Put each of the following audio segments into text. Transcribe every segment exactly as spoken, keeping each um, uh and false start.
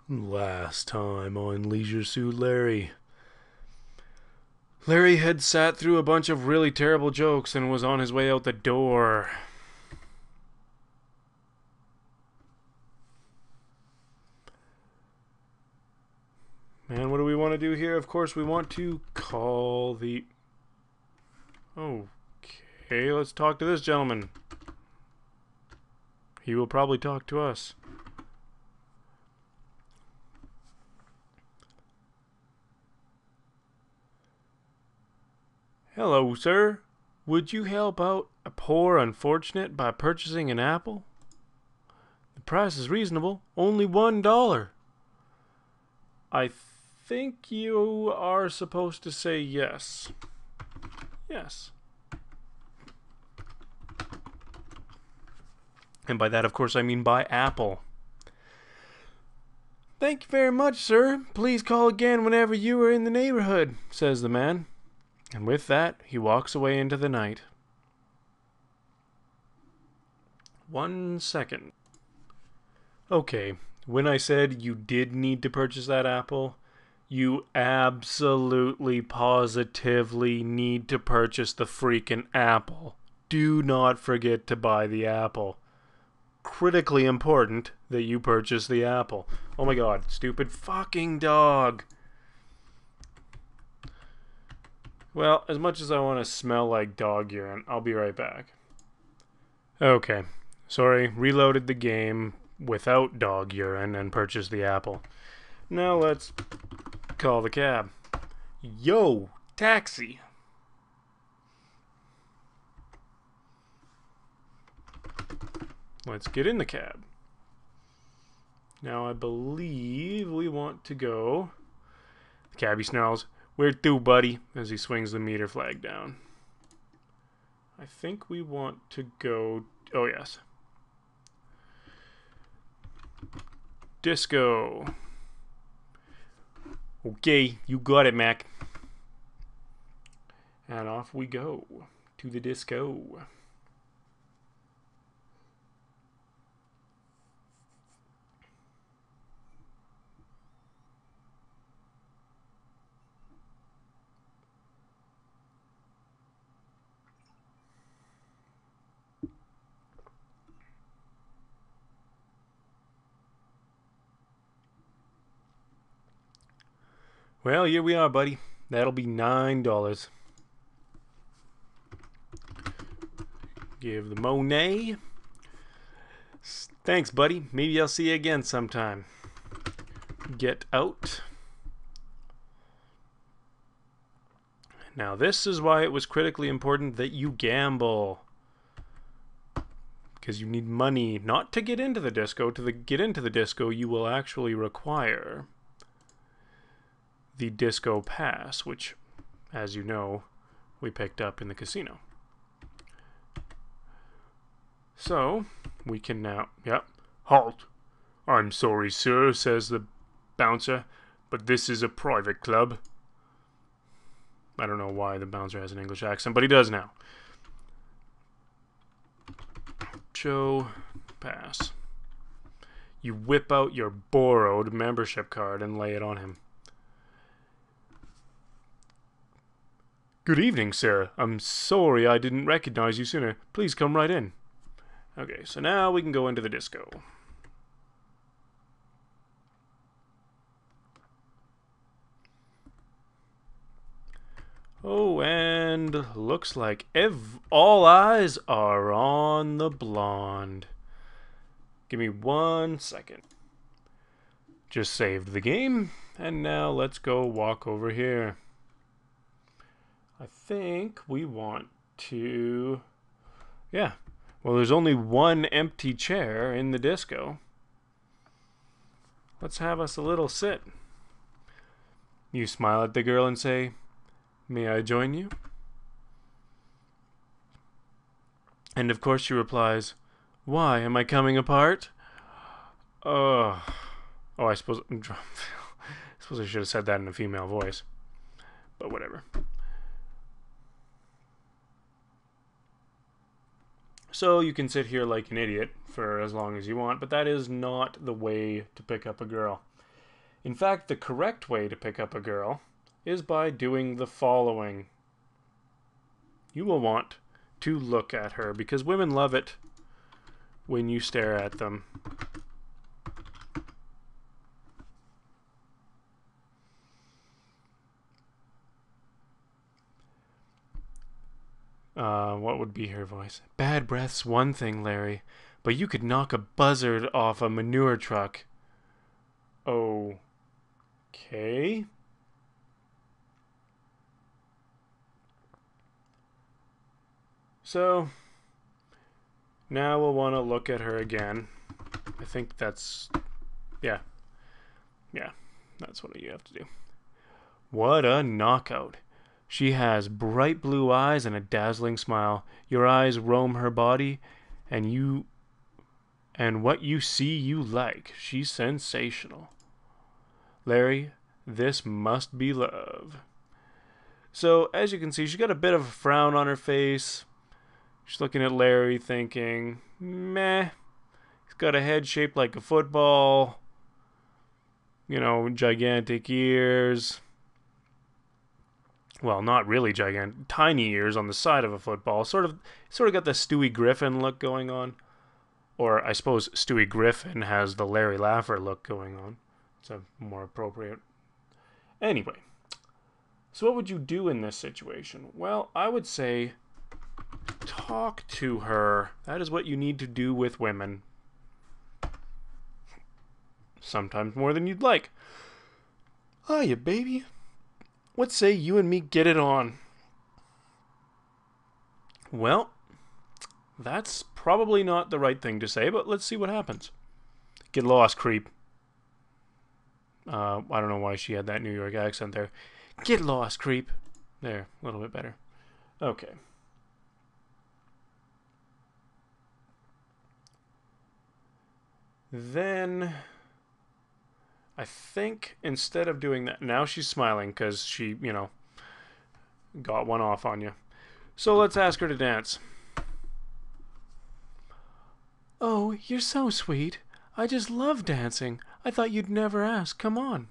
Last time on Leisure Suit Larry. Larry had sat through a bunch of really terrible jokes and was on his way out the door. And what do we want to do here? Of course, we want to call the... Okay, let's talk to this gentleman. He will probably talk to us. Hello, sir. Would you help out a poor unfortunate by purchasing an apple? The price is reasonable, only one dollar. I think you are supposed to say yes. Yes. And by that, of course, I mean by apple. Thank you very much, sir. Please call again whenever you are in the neighborhood, says the man. And with that, he walks away into the night. One second. Okay, when I said you did need to purchase that apple, you absolutely, positively need to purchase the freaking apple. Do not forget to buy the apple. Critically important that you purchase the apple. Oh my god, stupid fucking dog. Well, as much as I want to smell like dog urine, I'll be right back. Okay, sorry, reloaded the game without dog urine and purchased the apple. Now let's call the cab. Yo, taxi! Let's get in the cab. Now I believe we want to go... The cabbie snarls, "Where to, buddy?" as he swings the meter flag down. I think we want to go... Oh, yes. Disco. Okay, you got it, Mac. And off we go to the disco. Well, here we are, buddy. That'll be nine dollars. Give the Monet. Thanks, buddy. Maybe I'll see you again sometime. Get out. Now, this is why it was critically important that you gamble. Because you need money, not to get into the disco. To the, get into the disco, you will actually require the disco pass, which, as you know, we picked up in the casino. So, we can now... Yep. Halt! "I'm sorry, sir," says the bouncer, "but this is a private club." I don't know why the bouncer has an English accent, but he does now. Show pass. You whip out your borrowed membership card and lay it on him. "Good evening, sir. I'm sorry I didn't recognize you sooner. Please come right in." Okay, so now we can go into the disco. Oh, and looks like ev all eyes are on the blonde. Give me one second. Just saved the game, and now let's go walk over here. I think we want to... Yeah. Well, there's only one empty chair in the disco. Let's have us a little sit. You smile at the girl and say, "May I join you?" And of course she replies, "Why, am I coming apart?" Uh, oh, I suppose... I suppose I should have said that in a female voice. But whatever. So you can sit here like an idiot for as long as you want, but that is not the way to pick up a girl. In fact, the correct way to pick up a girl is by doing the following. You will want to look at her because women love it when you stare at them. Uh, what would be her voice? Bad breath's one thing, Larry, but you could knock a buzzard off a manure truck. Okay. So, now we'll want to look at her again. I think that's... Yeah. Yeah, that's what you have to do. What a knockout. She has bright blue eyes and a dazzling smile. Your eyes roam her body, and you... And what you see you like. She's sensational. Larry, this must be love. So, as you can see, she's got a bit of a frown on her face. She's looking at Larry thinking, meh. He's got a head shaped like a football. You know, gigantic ears. Well, not really gigantic. Tiny ears on the side of a football. Sort of, sort of got the Stewie Griffin look going on. Or I suppose Stewie Griffin has the Larry Laffer look going on. It's a more appropriate. Anyway. So what would you do in this situation? Well, I would say talk to her. That is what you need to do with women. Sometimes more than you'd like. Hiya, baby. What say you and me get it on? Well, that's probably not the right thing to say, but let's see what happens. Get lost, creep. Uh, I don't know why she had that New York accent there. Get lost, creep. There, a little bit better. Okay. Then, I think instead of doing that, now she's smiling because she, you know, got one off on you. So let's ask her to dance. Oh, you're so sweet. I just love dancing. I thought you'd never ask. Come on.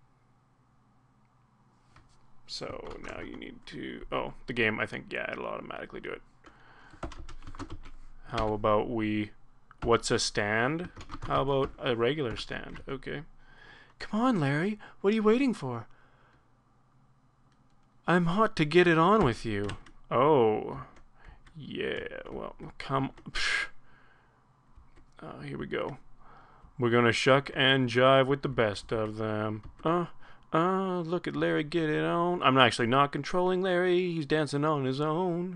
So now you need to... Oh, the game, I think, yeah, it'll automatically do it. How about we... What's a stand? How about a regular stand? Okay. Come on, Larry. What are you waiting for? I'm hot to get it on with you. Oh. Yeah, well, come... Psh. Oh, here we go. We're gonna shuck and jive with the best of them. Uh, uh, look at Larry get it on. I'm actually not controlling Larry. He's dancing on his own.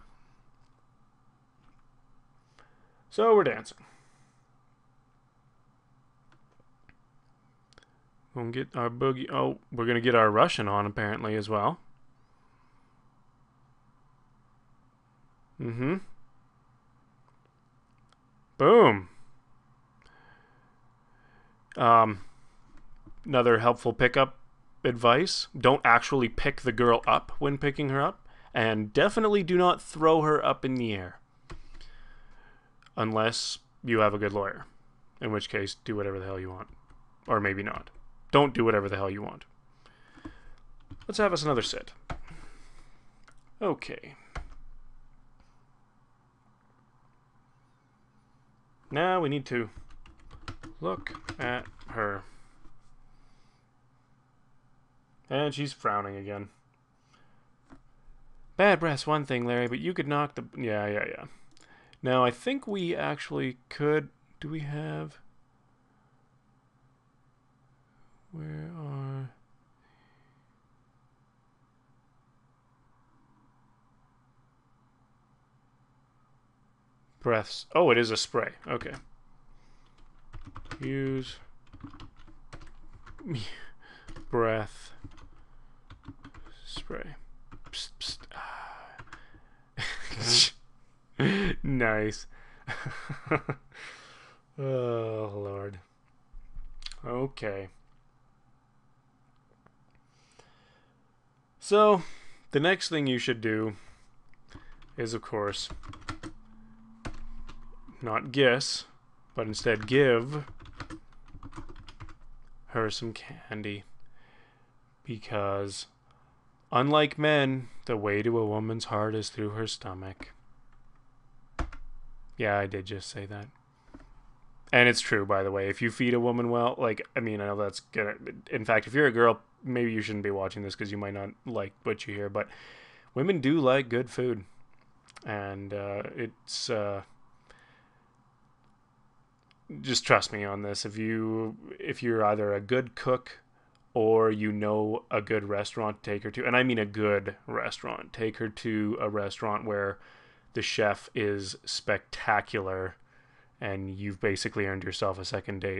So we're dancing. We'll get our boogie. Oh, we're gonna get our Russian on apparently as well. Mm-hmm. Boom. Um, another helpful pickup advice. Don't actually pick the girl up when picking her up. And definitely do not throw her up in the air. Unless you have a good lawyer. In which case, do whatever the hell you want. Or maybe not. Don't do whatever the hell you want. Let's have us another sit. Okay. Now we need to look at her. And she's frowning again. Bad breath's one thing, Larry, but you could knock the... Yeah, yeah, yeah. Now, I think we actually could... Do we have... Where are... Breaths. Oh, it is a spray. Okay. Use... breath... spray. Psst, psst. Nice. Oh, Lord. Okay. So, the next thing you should do is, of course, not guess, but instead give her some candy. Because, unlike men, the way to a woman's heart is through her stomach. Yeah, I did just say that. And it's true, by the way. If you feed a woman well, like, I mean, I know that's gonna... In fact, if you're a girl, maybe you shouldn't be watching this because you might not like what you hear, but women do like good food. And uh, it's... Uh, just trust me on this. If you if you're either a good cook or you know a good restaurant, take her to, and I mean a good restaurant, take her to a restaurant where the chef is spectacular and you've basically earned yourself a second date.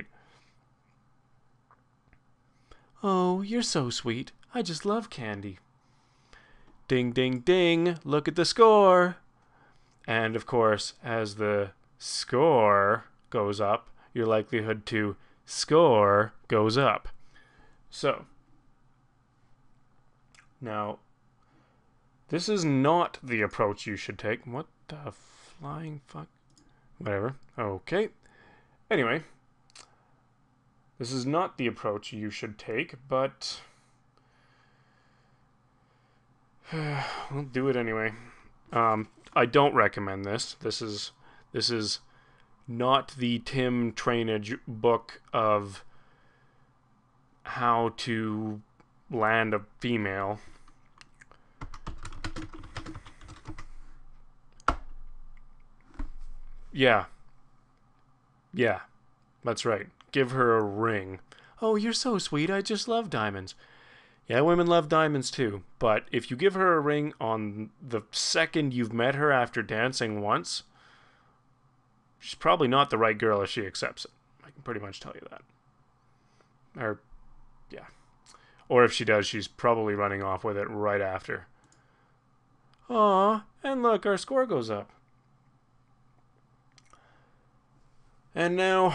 Oh, you're so sweet. I just love candy. Ding, ding, ding. Look at the score. And of course, as the score goes up, your likelihood to score goes up. So, now, this is not the approach you should take. What the flying fuck? Whatever. Okay. Anyway, this is not the approach you should take, but we'll do it anyway. Um, I don't recommend this. This is this is not the Tim Trainage book of how to land a female. Yeah. Yeah. That's right. Give her a ring. Oh, you're so sweet. I just love diamonds. Yeah, women love diamonds too. But if you give her a ring on the second you've met her after dancing once, she's probably not the right girl if she accepts it. I can pretty much tell you that. Or, yeah. Or if she does, she's probably running off with it right after. Aw, and look, our score goes up. And now,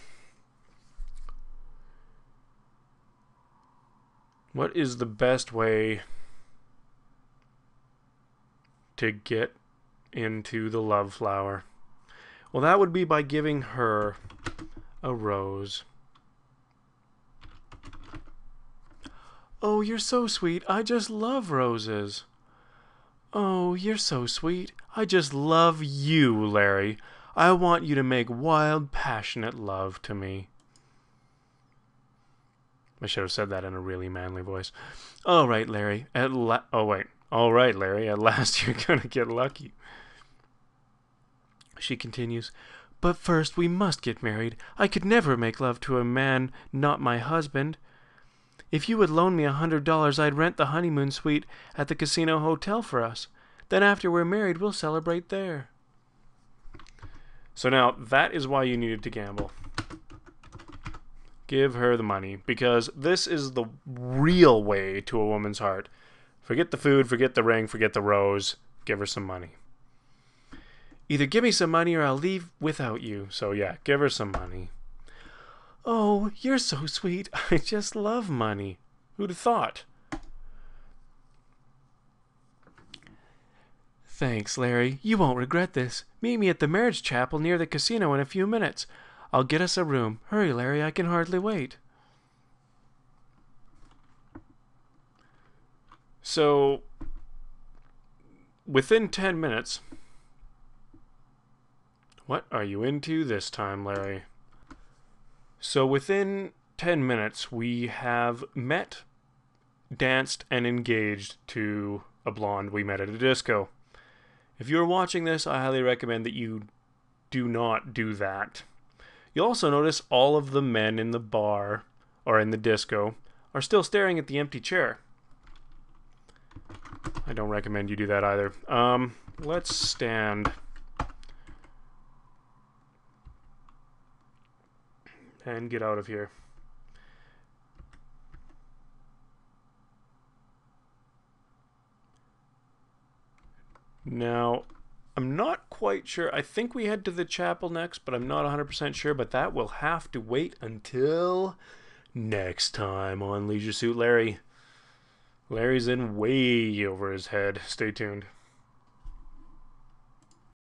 what is the best way to get into the love flower? Well, that would be by giving her a rose. Oh, you're so sweet. I just love roses. Oh, you're so sweet. I just love you, Larry. I want you to make wild, passionate love to me. I should have said that in a really manly voice. All right, Larry. At la- oh, wait. All right, Larry. At last you're going to get lucky. She continues, but first we must get married. I could never make love to a man not my husband. If you would loan me a hundred dollars, I'd rent the honeymoon suite at the casino hotel for us. Then after we're married, we'll celebrate there. So now, that is why you needed to gamble. Give her the money, because this is the real way to a woman's heart. Forget the food, forget the ring, forget the rose. Give her some money. Either give me some money or I'll leave without you. So yeah, give her some money. Oh, you're so sweet. I just love money. Who'd have thought? Thanks, Larry. You won't regret this. Meet me at the marriage chapel near the casino in a few minutes. I'll get us a room. Hurry, Larry. I can hardly wait. So, within ten minutes... What are you into this time, Larry? So within ten minutes, we have met, danced, and engaged to a blonde we met at a disco. If you're watching this, I highly recommend that you do not do that. You'll also notice all of the men in the bar, or in the disco, are still staring at the empty chair. I don't recommend you do that either. Um, let's stand... and get out of here. Now, I'm not quite sure. I think we head to the chapel next, but I'm not one hundred percent sure. But that will have to wait until next time on Leisure Suit Larry. Larry's in way over his head. Stay tuned.